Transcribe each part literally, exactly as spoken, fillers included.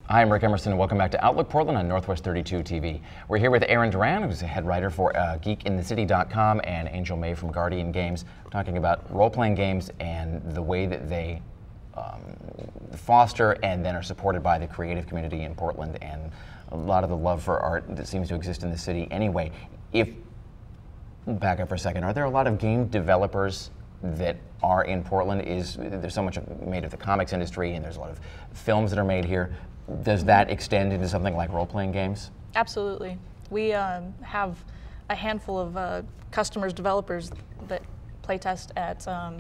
Hi, I'm Rick Emerson, and welcome back to Outlook Portland on Northwest thirty-two T V. We're here with Aaron Duran, who's a head writer for uh, geek in the city dot com, and Angel May from Guardian Games. We're talking about role-playing games and the way that they um, foster and then are supported by the creative community in Portland, and a lot of the love for art that seems to exist in the city anyway. If, back up for a second, are there a lot of game developers that are in Portland? Is there's so much made of the comics industry, and there's a lot of films that are made here. Does that extend into something like role-playing games? Absolutely. We um, have a handful of uh, customers, developers that playtest at um,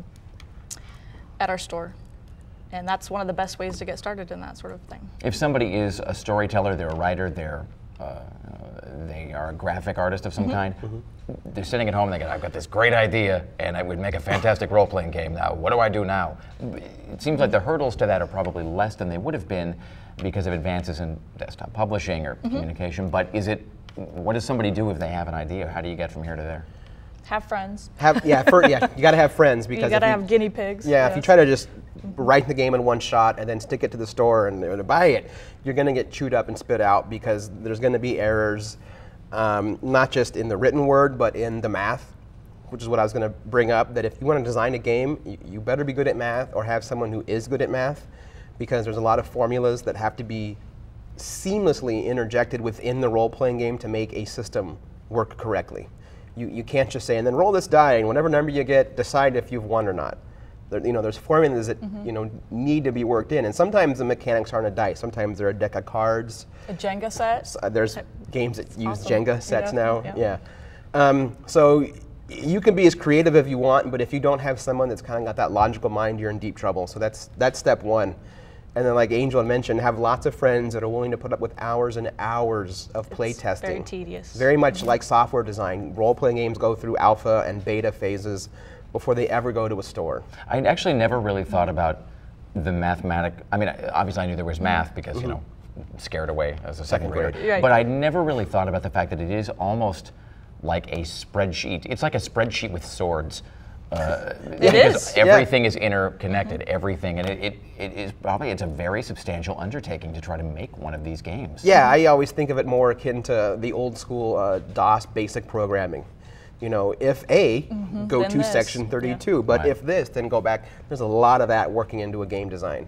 at our store, and that's one of the best ways to get started in that sort of thing. If somebody is a storyteller, they're a writer, they're uh, they are a graphic artist of some mm-hmm. kind, mm-hmm. they're sitting at home and they go, I've got this great idea and I would make a fantastic role-playing game now. What do I do now? It seems like the hurdles to that are probably less than they would have been because of advances in desktop publishing or mm-hmm. communication, but is it, what does somebody do if they have an idea? How do you get from here to there? Have friends. Have yeah, for, yeah. You got to have friends because you got to you, have guinea pigs. Yeah, yes. if you try to just write the game in one shot and then stick it to the store and, and buy it, you're going to get chewed up and spit out because there's going to be errors, um, not just in the written word, but in the math, which is what I was going to bring up. That if you want to design a game, you, you better be good at math or have someone who is good at math, because there's a lot of formulas that have to be seamlessly interjected within the role-playing game to make a system work correctly. You, you can't just say, and then roll this die, and whatever number you get, decide if you've won or not. There, you know, there's formulas that mm-hmm. you know need to be worked in, and sometimes the mechanics aren't a dice. Sometimes they're a deck of cards. A Jenga set. So, uh, there's games that use awesome. Jenga sets yeah. now. Yeah. yeah. Um, so you can be as creative as you want, but if you don't have someone that's kind of got that logical mind, you're in deep trouble. So that's that's step one. And then, like Angel mentioned, have lots of friends that are willing to put up with hours and hours of play it's testing. Very tedious. Very much mm-hmm. like software design. Role-playing games go through alpha and beta phases before they ever go to a store. I actually never really thought about the mathematic. I mean, obviously I knew there was math because, mm-hmm. you know, scared away as a second grader. Right. But I never really thought about the fact that it is almost like a spreadsheet. It's like a spreadsheet with swords. Uh, it is. Everything yeah. is interconnected, mm-hmm. everything, and it, it, it is probably, it's a very substantial undertaking to try to make one of these games. Yeah, I always think of it more akin to the old school uh, DOS basic programming. You know, if A, mm-hmm. go then to this. section thirty-two, yeah. but right. if this, then go back. There's a lot of that working into a game design.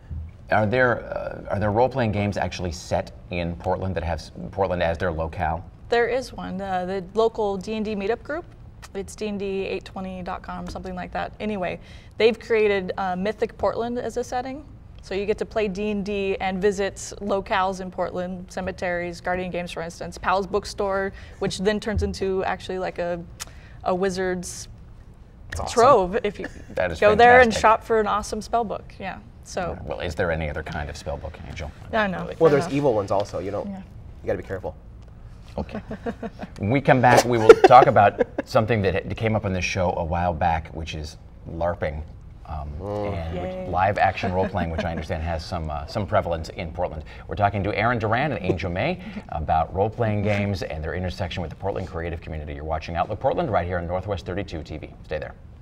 Are there, uh, are there role-playing games actually set in Portland that have Portland as their locale? There is one. Uh, the local D and D meetup group. It's D and D eight twenty dot com, something like that. Anyway, they've created uh, Mythic Portland as a setting. So you get to play D and D and visit locales in Portland, cemeteries, Guardian Games, for instance, Pal's Bookstore, which then turns into actually like a, a wizard's awesome. trove if you that is go fantastic. there and shop for an awesome spell book. Yeah. So. Well, is there any other kind of spell book, Angel? I know. Well, there's evil ones also. You don't. Yeah. You got to be careful. Okay. When we come back, we will talk about something that came up on this show a while back, which is LARPing, um, mm. and which, live action role playing, which I understand has some uh, some prevalence in Portland. We're talking to Aaron Duran and Angel May about role playing games and their intersection with the Portland creative community. You're watching Outlook Portland right here on Northwest thirty-two T V. Stay there.